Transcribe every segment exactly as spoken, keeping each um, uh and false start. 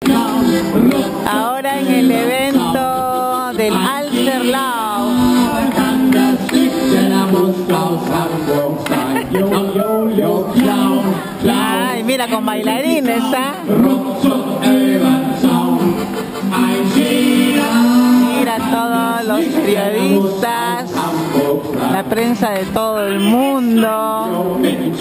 Ahora en el evento del Alsterlau. Ay, mira, con bailarines, ¿ah? Mira, todos los periodistas, la prensa de todo el mundo.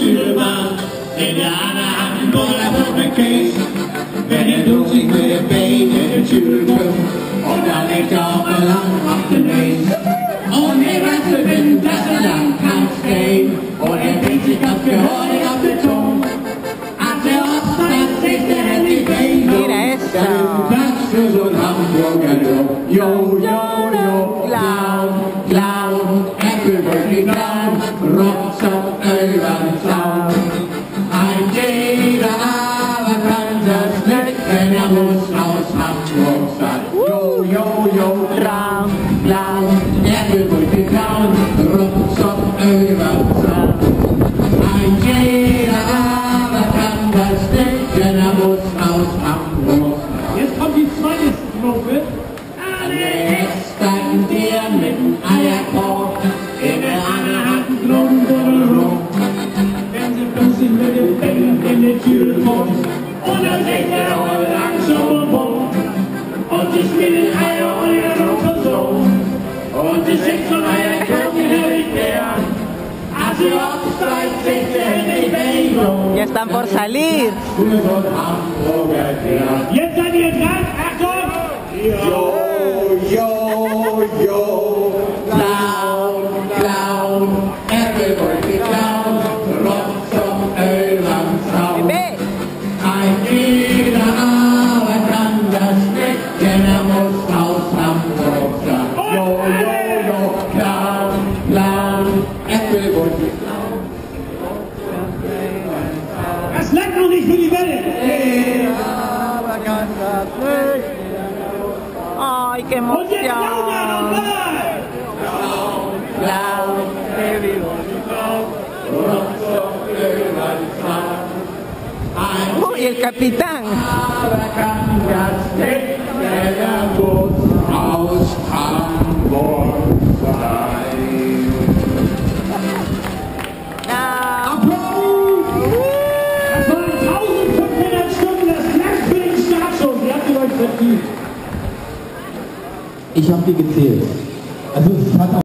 Mira esto. Yo, yo, yo, clown, clown, everybody clown, rocks up Öland Sound. Ein jeder Abend Schnitt, wenn er muss aus Hamburg sein. Yo, yo, yo, clown, clown, everybody clown, rocks up Öland Sound. Ein jeder Abend Schnitt, wenn er muss aus Hamburg sein. Jetzt kommt die zweite Strophe. Stand dir mit dem Eierkorb, in der anderen Hand Lump oder Lump. Wenn sie plötzlich mit dem Finger in die Tür kommt, und dann singt er auch langsam rum. Und sie spielen Eier und ihre Lumpe so. Und sie singt von Eierkorb in der Ikea. Als sie aufsteigt, singt sie nicht mehr. Ya están por salir. Jetzt seid ihr dran, Achtung! Yo, yo, yo, clown, clown, everybody clown, rocks of Öland Sound. Ein jeder aber kann das nicht, denn er muss aus Hamburg sein. Yo, yo, yo, clown, clown, everybody clown. Das langt noch nicht für die Welle! Ay, qué Und emoción. jetzt lauter nochmal! Uy, el capitán. Aus Hamburg sein. Das waren eintausendfünfhundert Stunden, das Klatsch für den Startschuss. Ihr habt ihr euch verdient. Ich habe die gezählt. Also es hat